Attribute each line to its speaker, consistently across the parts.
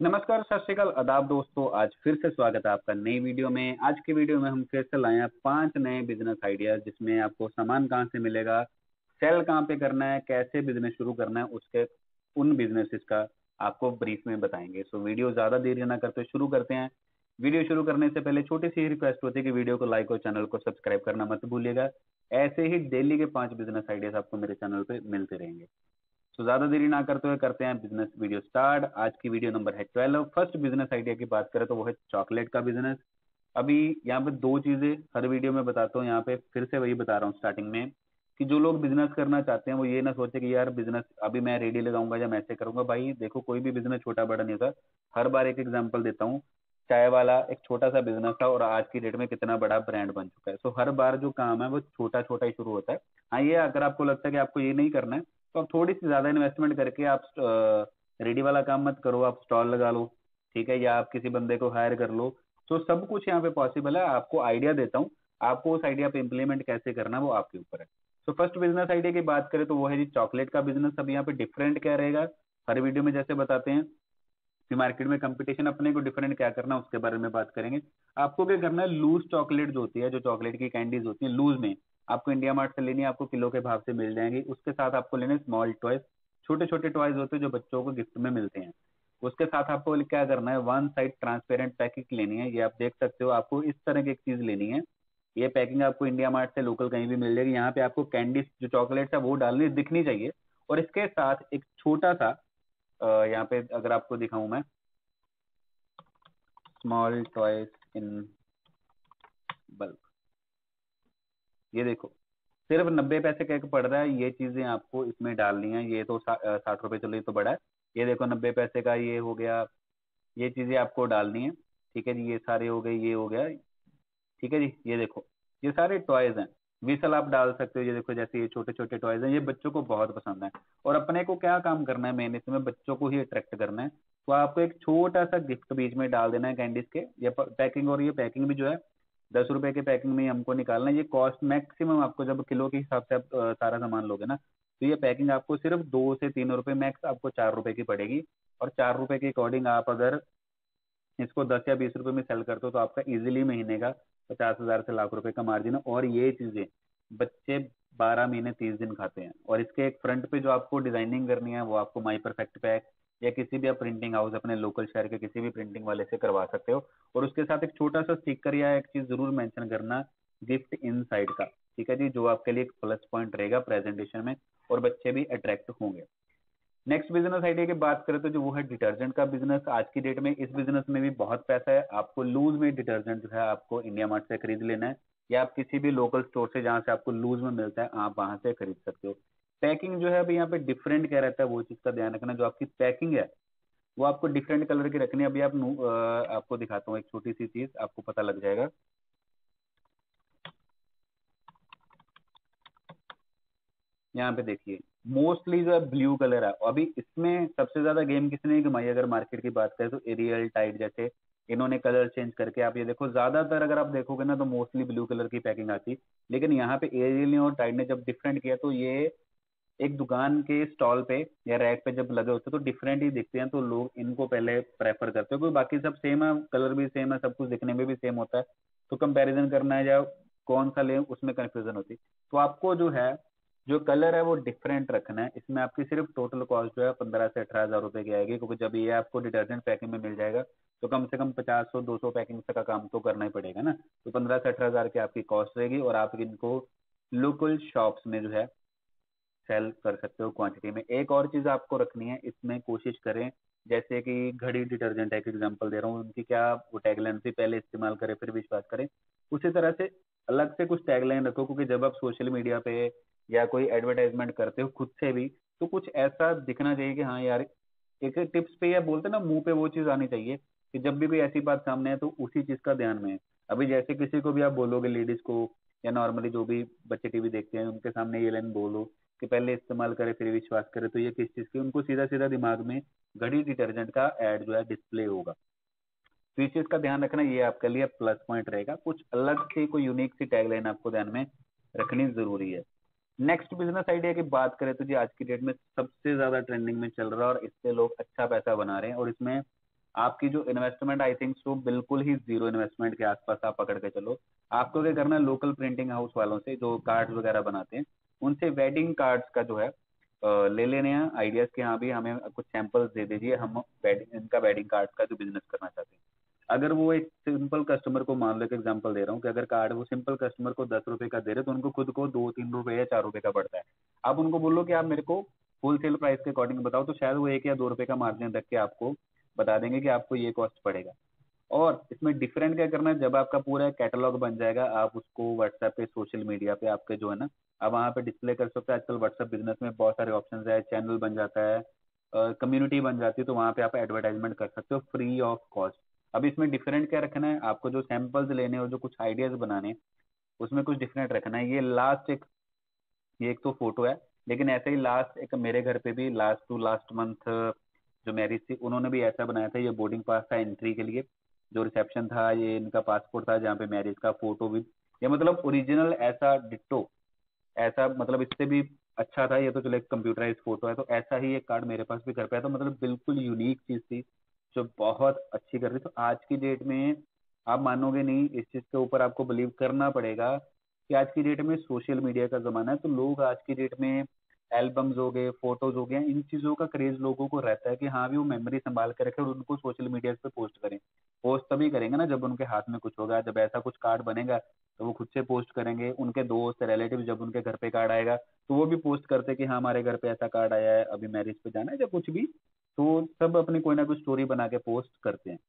Speaker 1: नमस्कार, सत श्री अकाल, आदाब दोस्तों। आज फिर से स्वागत है आपका नई वीडियो में। आज की वीडियो में हम फिर से लाए हैं 5 नए बिजनेस आइडियाज, जिसमें आपको सामान कहाँ से मिलेगा, सेल कहाँ पे करना है, कैसे बिजनेस शुरू करना है, उसके उन बिजनेसेस का आपको ब्रीफ में बताएंगे। सो वीडियो ज़्यादा देरी ना करते शुरू करते हैं। वीडियो शुरू करने से पहले छोटी सी रिक्वेस्ट होती है कि वीडियो को लाइक और चैनल को सब्सक्राइब करना मत भूलिएगा। ऐसे ही डेली के 5 बिजनेस आइडियाज आपको मेरे चैनल पे मिलते रहेंगे। तो ज्यादा देरी ना करते हुए करते हैं बिजनेस वीडियो स्टार्ट। आज की वीडियो नंबर है 12। फर्स्ट बिजनेस आइडिया की बात करें तो वो है चॉकलेट का बिजनेस। अभी यहाँ पे दो चीजें हर वीडियो में बताता हूँ, यहाँ पे फिर से वही बता रहा हूँ स्टार्टिंग में कि जो लोग बिजनेस करना चाहते हैं वो ये ना सोचे कि यार बिजनेस अभी मैं रेडी लगाऊंगा या मैं ऐसे करूंगा। भाई देखो, कोई भी बिजनेस छोटा बड़ा नहीं होता। हर बार एक एग्जांपल देता हूँ। चाय वाला एक छोटा सा बिजनेस था और आज की डेट में कितना बड़ा ब्रांड बन चुका है। सो हर बार जो काम है वो छोटा छोटा ही शुरू होता है। हाँ, ये अगर आपको लगता है कि आपको ये नहीं करना है तो आप थोड़ी सी ज्यादा इन्वेस्टमेंट करके आप रेडी वाला काम मत करो, आप स्टॉल लगा लो, ठीक है, या आप किसी बंदे को हायर कर लो। तो सब कुछ यहाँ पे पॉसिबल है। आपको आइडिया देता हूँ, आपको उस आइडिया पे इम्प्लीमेंट कैसे करना है वो आपके ऊपर है। तो फर्स्ट बिजनेस आइडिया की बात करें तो वो है जी चॉकलेट का बिजनेस। अब यहाँ पे डिफरेंट क्या रहेगा, हर वीडियो में जैसे बताते हैं कि मार्केट में कंपटीशन अपने को डिफरेंट क्या करना है उसके बारे में बात करेंगे। आपको क्या करना है, लूज चॉकलेट जो होती है, जो चॉकलेट की कैंडीज होती है लूज में, आपको इंडिया मार्ट से लेनी है, आपको किलो के भाव से मिल जाएंगी। उसके साथ आपको लेने स्मॉल टॉयज, छोटे छोटे टॉयज होते हैं जो बच्चों को गिफ्ट में मिलते हैं। उसके साथ आपको क्या करना है, वन साइड ट्रांसपेरेंट पैकिंग लेनी है। ये आप देख सकते हो, आपको इस तरह की एक चीज लेनी है। ये पैकिंग आपको इंडिया मार्ट से लोकल कहीं भी मिल जाएगी। यहाँ पे आपको कैंडीज जो चॉकलेट है वो डालनी दिखनी चाहिए। और इसके साथ एक छोटा सा यहाँ पे अगर आपको दिखाऊं मैं, स्मॉल टॉयज इन बल्क, ये देखो सिर्फ 90 पैसे का एक पड़ रहा है। ये चीजें आपको इसमें डालनी है। ये तो 60 रुपए, चलो ये तो बड़ा है। ये देखो 90 पैसे का ये हो गया। ये चीजें आपको डालनी है, ठीक है जी। ये सारे हो गए, ये हो गया, ठीक है जी। ये देखो, ये सारे टॉयज हैं। विसल आप डाल सकते हो। ये देखो जैसे ये छोटे छोटे टॉयज हैं, ये बच्चों को बहुत पसंद है। और अपने को क्या काम करना है, मेन इसमें बच्चों को ही अट्रैक्ट करना है। तो आपको एक छोटा सा गिफ्ट बीच में डाल देना है कैंडीज के। ये पैकिंग, और ये पैकिंग भी जो है 10 रुपए की पैकिंग में ही हमको निकालना है। ये कॉस्ट मैक्सिमम आपको जब किलो के हिसाब से आप सारा सामान लोगे ना, तो ये पैकिंग आपको सिर्फ 2 से 3 रुपए, मैक्स आपको 4 रुपए की पड़ेगी। और 4 रुपए के अकॉर्डिंग आप अगर इसको 10 या 20 रुपए में सेल करते हो तो आपका इजीली महीने का 50,000 से लाख रुपए का मार्जिन है। और ये चीजें बच्चे 12 महीने 30 दिन खाते हैं। और इसके एक फ्रंट पे जो आपको डिजाइनिंग करनी है वो आपको माई परफेक्ट पैक या किसी भी आप प्रिंटिंग हाउस अपने लोकल शहर के किसी भी प्रिंटिंग वाले से करवा सकते हो। और उसके साथ एक छोटा सा स्टिकर या एक चीज जरूर मेंशन करना, गिफ्ट इन साइड का, ठीक है जी, जो आपके लिए एक प्लस पॉइंट रहेगा प्रेजेंटेशन में और बच्चे भी अट्रैक्ट होंगे। नेक्स्ट बिजनेस आइडिया की बात करें तो जो वो है डिटर्जेंट का बिजनेस। आज की डेट में इस बिजनेस में भी बहुत पैसा है। आपको लूज में डिटर्जेंट जो है आपको इंडिया मार्ट से खरीद लेना है, या आप किसी भी लोकल स्टोर से जहाँ से आपको लूज में मिलता है आप वहां से खरीद सकते हो। पैकिंग जो है अभी यहाँ पे डिफरेंट क्या रहता है वो चीज का ध्यान रखना। जो आपकी पैकिंग है वो आपको डिफरेंट कलर की रखनी है। अभी आपको दिखाता हूँ एक छोटी सी चीज, आपको पता लग जाएगा। यहाँ पे देखिए, मोस्टली जो है ब्लू कलर है। अभी इसमें सबसे ज्यादा गेम किसने नहीं कमाई अगर मार्केट की बात करें तो एरियल टाइड जैसे इन्होंने कलर चेंज करके, आप ये देखो ज्यादातर अगर आप देखोगे ना तो मोस्टली ब्लू कलर की पैकिंग आती। लेकिन यहाँ पे एरियल ने और टाइड ने जब डिफरेंट किया तो ये एक दुकान के स्टॉल पे या रैक पे जब लगे होते तो डिफरेंट ही दिखते हैं, तो लोग इनको पहले प्रेफर करते हैं। क्योंकि बाकी सब सेम है, कलर भी सेम है, सब कुछ दिखने में भी सेम होता है। तो कंपैरिजन करना है या कौन सा लें उसमें कंफ्यूजन होती। तो आपको जो है, जो कलर है वो डिफरेंट रखना है। इसमें आपकी सिर्फ टोटल कॉस्ट जो है 15 से 18 हजार रुपए की आएगी। क्योंकि जब ये आपको डिटर्जेंट पैकिंग में मिल जाएगा तो कम से कम 50 से 200 पैकिंग का काम तो करना ही पड़ेगा ना। तो 15 से 18 हजार की आपकी कॉस्ट रहेगी और आप इनको लोकल शॉप्स में जो है सेल कर सकते हो क्वांटिटी में। एक और चीज आपको रखनी है इसमें, कोशिश करें जैसे कि घड़ी डिटर्जेंट है, एक एग्जांपल दे रहा हूँ, उनकी क्या वो टैगलाइन थी, पहले इस्तेमाल करें फिर विश्वास करें। उसी तरह से अलग से कुछ टैगलाइन रखो। क्योंकि जब आप सोशल मीडिया पे या कोई एडवर्टाइजमेंट करते हो खुद से भी, तो कुछ ऐसा दिखना चाहिए कि हाँ यार, एक टिप्स पे या बोलते हैं ना मुंह पे वो चीज आनी चाहिए कि जब भी कोई ऐसी बात सामने है तो उसी चीज का ध्यान में है। अभी जैसे किसी को भी आप बोलोगे लेडीज को या नॉर्मली जो भी बच्चे टीवी देखते हैं उनके सामने ये लाइन बोलो कि पहले इस्तेमाल करे फिर विश्वास करे, तो ये किस चीज की, उनको सीधा सीधा दिमाग में घड़ी डिटर्जेंट का एड जो है डिस्प्ले होगा। तो इस चीज का ध्यान रखना, ये आपके लिए प्लस पॉइंट रहेगा। कुछ अलग से कोई यूनिक सी टैगलाइन आपको ध्यान में रखनी जरूरी है। नेक्स्ट बिजनेस आइडिया की बात करें तो जी आज की डेट में सबसे ज्यादा ट्रेंडिंग में चल रहा है और इससे लोग अच्छा पैसा बना रहे हैं। और इसमें आपकी जो इन्वेस्टमेंट आई थिंक सो बिल्कुल ही जीरो इन्वेस्टमेंट के आसपास आप पकड़ के चलो। आपको क्या करना है, लोकल प्रिंटिंग हाउस वालों से जो कार्ड्स वगैरह बनाते हैं उनसे वेडिंग कार्ड्स का जो है ले लेने हैं आइडियाज के। हाँ भी हमें कुछ सैंपल्स दे दीजिए, हम वेडिंग इनका वेडिंग कार्ड का जो बिजनेस करना चाहते हैं। अगर वो एक सिंपल कस्टमर को, मान लो एक एग्जांपल दे रहा हूँ कि अगर कार्ड वो सिंपल कस्टमर को 10 रुपए का दे रहे तो उनको खुद को 2-3 रुपए या 4 रुपए का पड़ता है। आप उनको बोलो कि आप मेरे को होलसेल प्राइस के अकॉर्डिंग बताओ, तो शायद वो 1 या 2 रुपए का मार्जिन रख के आपको बता देंगे कि आपको ये कॉस्ट पड़ेगा। और इसमें डिफरेंट क्या करना है, जब आपका पूरा कैटलॉग बन जाएगा आप उसको व्हाट्सएप पे, सोशल मीडिया पे आपके जो है ना, आप वहाँ पे डिस्प्ले कर सकते हो। आजकल व्हाट्सएप बिजनेस में बहुत सारे ऑप्शन है, चैनल बन जाता है, कम्युनिटी बन जाती है, तो वहाँ पे आप एडवर्टाइजमेंट कर सकते हो फ्री ऑफ कॉस्ट। अब इसमें डिफरेंट क्या रखना है, आपको जो सैंपल्स लेने और जो कुछ आइडियाज बनाने हैं उसमें कुछ डिफरेंट रखना है। ये लास्ट एक, ये एक तो फोटो है, लेकिन ऐसे ही लास्ट एक मेरे घर पे भी लास्ट टू लास्ट मंथ जो मैरिज थी उन्होंने भी ऐसा बनाया था। ये बोर्डिंग पास था एंट्री के लिए, जो रिसेप्शन था ये इनका पासपोर्ट था, जहाँ पे मैरिज का फोटो भी, ये मतलब ओरिजिनल ऐसा डिट्टो, ऐसा मतलब इससे भी अच्छा था। ये तो चलो एक कंप्यूटराइज फोटो है, तो ऐसा ही एक कार्ड मेरे पास भी घर पे है, तो मतलब बिल्कुल यूनिक चीज थी जो बहुत अच्छी कर रही। तो आज की डेट में आप मानोगे नहीं, इस चीज के ऊपर आपको बिलीव करना पड़ेगा कि आज की डेट में सोशल मीडिया का जमाना है, तो लोग आज की डेट में एल्बम्स हो गए, फोटोज हो गए, इन चीजों का क्रेज लोगों को रहता है कि हाँ भी वो मेमोरी संभाल के रखे और उनको सोशल मीडिया पे पोस्ट करें। पोस्ट तभी करेंगे ना जब उनके हाथ में कुछ होगा, जब ऐसा कुछ कार्ड बनेगा तो वो खुद से पोस्ट करेंगे। उनके दोस्त रिलेटिव जब उनके घर पे कार्ड आएगा तो वो भी पोस्ट करते हैं कि हाँ हमारे घर पे ऐसा कार्ड आया है, अभी मैरिज पे जाना है या कुछ भी, तो सब अपनी कोई ना कुछ स्टोरी बना के पोस्ट करते हैं।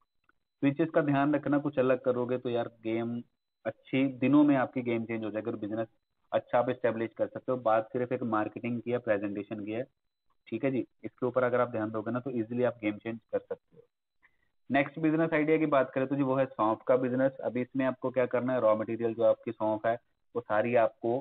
Speaker 1: तो इस चीज का ध्यान रखना, कुछ अलग करोगे तो यार गेम अच्छी दिनों में आपकी गेम चेंज हो जाएगी और बिजनेस अच्छा आप स्टेब्लिश कर सकते हो। बात सिर्फ एक मार्केटिंग की है, प्रेजेंटेशन की है, ठीक है जी। इसके ऊपर अगर आप ध्यान दोगे ना तो इजीली आप गेम चेंज कर सकते हो। नेक्स्ट बिजनेस आइडिया की बात करें तो जी वो है सौंफ का बिजनेस। अभी इसमें आपको क्या करना है, रॉ मटेरियल जो आपकी सौंफ है वो सारी आपको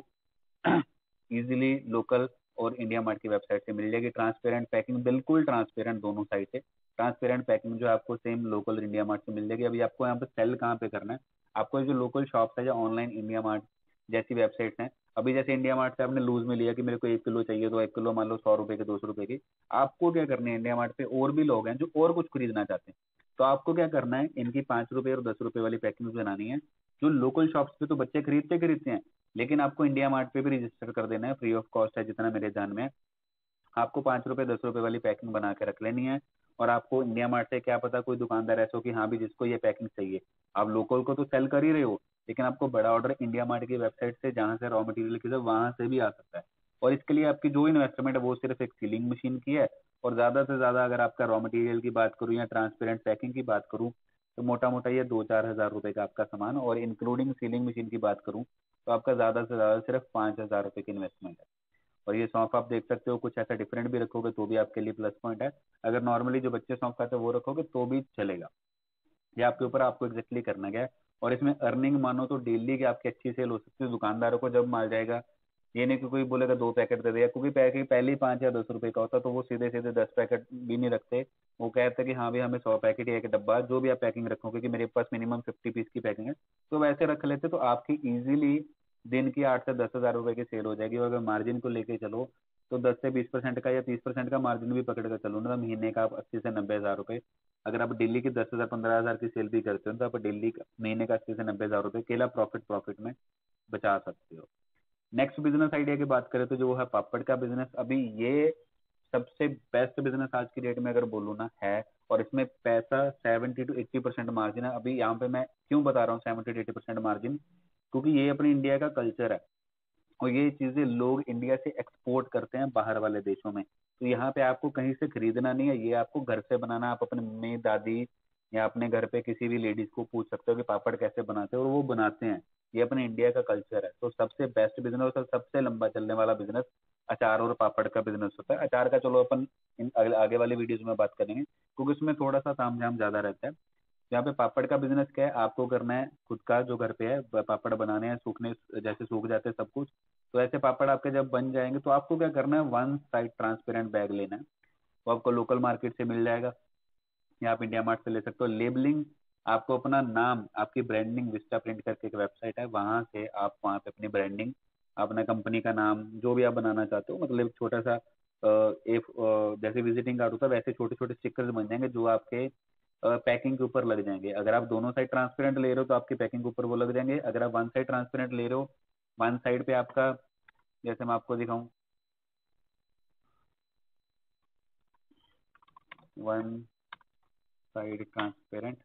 Speaker 1: इजीली लोकल और इंडिया मार्ट की वेबसाइट से मिल जाएगी। ट्रांसपेरेंट पैकिंग, बिल्कुल ट्रांसपेरेंट दोनों साइड से ट्रांसपेरेंट पैकिंग जो आपको सेम लोकल इंडिया मार्ट से मिल जाएगी। अभी आपको यहाँ पे सेल कहाँ पे करना है, आपको जो लोकल शॉप्स है या ऑनलाइन इंडिया मार्ट जैसी वेबसाइट्स हैं, अभी जैसे इंडिया मार्ट से आपने लूज में लिया कि मेरे को 1 किलो चाहिए, तो 1 किलो मान लो 100 रुपए के, 200 रुपए की, आपको क्या करनी है, इंडिया मार्ट पे और भी लोग हैं जो और कुछ खरीदना चाहते हैं, तो आपको क्या करना है, इनकी 5 रुपए और 10 रुपए वाली पैकिंग बनानी है। जो लोकल शॉप्स पे तो बच्चे खरीदते खरीदते हैं, लेकिन आपको इंडिया मार्ट पे भी रजिस्टर कर देना है, फ्री ऑफ कॉस्ट है जितना मेरे ध्यान में है। आपको 5 रुपए 10 रुपए वाली पैकिंग बना के रख लेनी है। और आपको इंडिया मार्ट से क्या पता कोई दुकानदार ऐसा हो कि हाँ भी जिसको ये पैकिंग चाहिए, आप लोकल को तो सेल कर ही रहे हो, लेकिन आपको बड़ा ऑर्डर इंडिया मार्ट की वेबसाइट से जहाँ से रॉ मटेरियल की वहां से भी आ सकता है। और इसके लिए आपकी जो इन्वेस्टमेंट है वो सिर्फ एक सीलिंग मशीन की है। और ज्यादा से ज्यादा अगर आपका रॉ मटेरियल की बात करूँ या ट्रांसपेरेंट पैकिंग की बात करूँ, तो मोटा मोटा ये 2-4 हज़ार रुपए का आपका सामान, और इंक्लूडिंग सीलिंग मशीन की बात करूँ तो आपका ज्यादा से ज्यादा सिर्फ 5 हज़ार रुपए की इन्वेस्टमेंट है। और ये सौंफ आप देख सकते हो, कुछ ऐसा डिफरेंट भी रखोगे तो भी आपके लिए प्लस पॉइंट है। अगर नॉर्मली जो बच्चे सौंफ खाते हैं वो रखोगे तो भी चलेगा। ये आपके ऊपर, आपको एग्जैक्टली करना क्या है। और इसमें अर्निंग मानो तो डेली की आपकी अच्छी सेल हो सकती है। दुकानदारों को जब माल जाएगा, ये नहीं कि कोई बोलेगा 2 पैकेट दे दिया, क्योंकि पैकेट पहले ही 5 या 10 रुपए का होता है, तो वो सीधे सीधे 10 पैकेट भी नहीं रखते। वो कहते हैं कि हाँ भाई हमें 100 पैकेट या एक डब्बा जो भी आप पैकिंग रखोगे, कि मेरे पास मिनिमम 50 पीस की पैकिंग है, तो वैसे रख लेते, तो आपकी इजीली दिन की 8 से 10 हज़ार रुपए की सेल हो जाएगी। और अगर मार्जिन को लेके चलो तो 10 से 20% का या 30% का मार्जिन भी पकड़ कर चलो ना, तो महीने का आप 80 से 90 हज़ार रुपए, अगर आप डेली की 10 हज़ार 15 हज़ार की सेल भी करते हो तो आप डेली महीने का 80 से 90 हज़ार रुपए अकेला प्रॉफिट प्रॉफिट में बचा सकते हो। नेक्स्ट बिजनेस आइडिया की बात करें तो जो वो है पापड़ का बिजनेस। अभी ये सबसे बेस्ट बिजनेस आज की डेट में अगर बोलूँ ना है, और इसमें पैसा 70 to 80% मार्जिन है। अभी यहाँ पे मैं क्यों बता रहा हूँ 70 to 80% मार्जिन, क्योंकि ये अपनी इंडिया का कल्चर है और ये चीजें लोग इंडिया से एक्सपोर्ट करते हैं बाहर वाले देशों में। तो यहाँ पे आपको कहीं से खरीदना नहीं है, ये आपको घर से बनाना। आप अपने मम्मी दादी या अपने घर पे किसी भी लेडीज को पूछ सकते हो कि पापड़ कैसे बनाते हैं, और वो बनाते हैं। ये अपने इंडिया का कल्चर है। तो सबसे बेस्ट बिजनेस और सबसे लंबा चलने वाला बिजनेस अचार और पापड़ का बिजनेस होता है। अचार का चलो अपन आगे वाली वीडियोज में बात करेंगे, क्योंकि उसमें थोड़ा सा ताम झाम ज्यादा रहता है। यहाँ पे पापड़ का बिजनेस क्या है, आपको करना है खुद का जो घर पे है, पापड़ बनाने हैं, सूखने जैसे सूख जाते हैं सब कुछ, तो ऐसे पापड़ आपके जब बन जाएंगे तो आपको क्या करना है, वन साइड ट्रांसपेरेंट बैग लेना है। वो आपको लोकल मार्केट से मिल जाएगा या आप इंडिया मार्ट से ले सकते हो। लेबलिंग, आपको अपना नाम, आपकी ब्रांडिंग, विस्टा प्रिंट करके एक वेबसाइट है, वहां से आप वहां पे अपनी ब्रांडिंग, अपना कंपनी का नाम जो भी आप बनाना चाहते हो, मतलब छोटा सा जैसे विजिटिंग कार्ड होता है वैसे छोटे छोटे स्टिकर्स बन जाएंगे जो आपके पैकिंग के ऊपर लग जाएंगे। अगर आप दोनों साइड ट्रांसपेरेंट ले रहे हो तो आपकी पैकिंग के ऊपर वो लग जाएंगे। अगर आप वन साइड ट्रांसपेरेंट ले रहे हो, वन साइड पे आपका, जैसे मैं आपको दिखाऊं, वन साइड ट्रांसपेरेंट,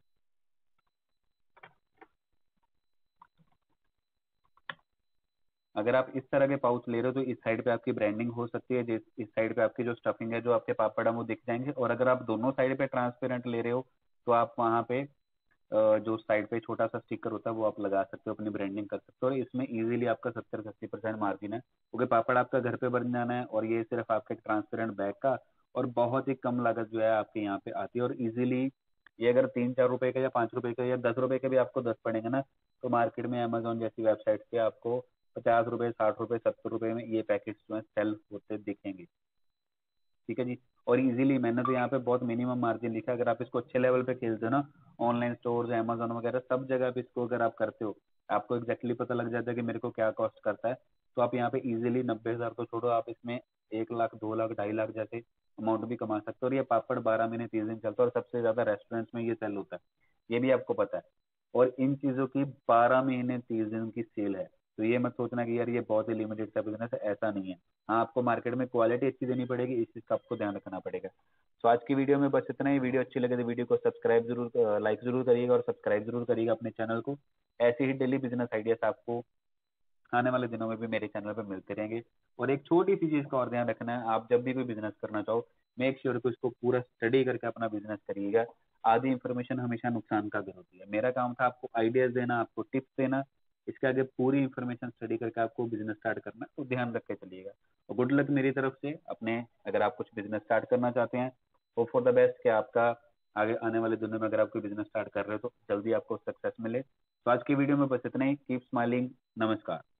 Speaker 1: अगर आप इस तरह के पाउच ले रहे हो तो इस साइड पे आपकी ब्रांडिंग हो सकती है, जिस इस साइड पे आपकी जो स्टफिंग है, जो आपके पापड़ है वो दिख जाएंगे। और अगर आप दोनों साइड पे ट्रांसपेरेंट ले रहे हो तो आप वहाँ पे जो साइड पे छोटा सा स्टिकर होता है वो आप लगा सकते हो, अपनी ब्रांडिंग कर सकते हो, और इसमें इजीली आपका 70 से 80% मार्जिन है, क्योंकि पापड़ आपका घर पे बन जाना है और ये सिर्फ आपके ट्रांसपेरेंट बैग का, और बहुत ही कम लागत जो है आपके यहाँ पे आती है। और इजीली ये अगर 3-4 रुपए का या 5 रुपए का या 10 रुपए का भी आपको 10 पड़ेंगे ना, तो मार्केट में अमेजोन जैसी वेबसाइट पे आपको 50 रुपए, 60 रुपए, 70 रुपए में ये पैकेट्स जो है सेल होते दिखेंगे। ठीक है जी। और इजीली मैंने तो यहाँ पे बहुत मिनिमम मार्जिन लिखा है, अगर आप इसको अच्छे लेवल पे खेलते हो ना, ऑनलाइन स्टोर्स, अमेजोन वगैरह सब जगह पे इसको अगर आप करते हो, आपको एग्जैक्टली पता लग जाता है कि मेरे को क्या कॉस्ट करता है, तो आप यहाँ पे इजीली 90,000 तो छोड़ो, आप इसमें 1 लाख, 2 लाख, 2.5 लाख जैसे अमाउंट भी कमा सकते हो। और ये पापड़ 12 महीने 30 दिन चलता है, और सबसे ज्यादा रेस्टोरेंट्स में ये सेल होता है, ये भी आपको पता है। और इन चीजों की 12 महीने 30 दिन की सेल है, तो ये मत सोचना कि यार ये बहुत ही लिमिटेड सा बिजनेस है, ऐसा नहीं है। हाँ, आपको मार्केट में क्वालिटी अच्छी देनी पड़ेगी, इस चीज का आपको ध्यान रखना पड़ेगा। तो आज की वीडियो में बस इतना ही। वीडियो अच्छी लगे तो वीडियो को सब्सक्राइब जरूर, लाइक जरूर करिएगा और सब्सक्राइब जरूर करिएगा अपने चैनल को। ऐसे ही डेली बिजनेस आइडियाज आपको आने वाले दिनों में भी मेरे चैनल पर मिलते रहेंगे। और एक छोटी सी चीज का और ध्यान रखना है, आप जब भी कोई बिजनेस करना चाहो, मेक श्योर कि उसको पूरा स्टडी करके अपना बिजनेस करिएगा। आधी इंफॉर्मेशन हमेशा नुकसान का भी होती है। मेरा काम था आपको आइडियाज देना, आपको टिप्स देना, इसके आगे पूरी इंफॉर्मेशन स्टडी करके आपको बिजनेस स्टार्ट करना है, तो ध्यान रख के चलिएगा। और गुड लक मेरी तरफ से अपने, अगर आप कुछ बिजनेस स्टार्ट करना चाहते हैं, होप फॉर द बेस्ट कि आपका आगे आने वाले दिनों में अगर आप कोई बिजनेस स्टार्ट कर रहे हो तो जल्दी आपको सक्सेस मिले। तो आज की वीडियो में बस इतना ही। Keep smiling. नमस्कार।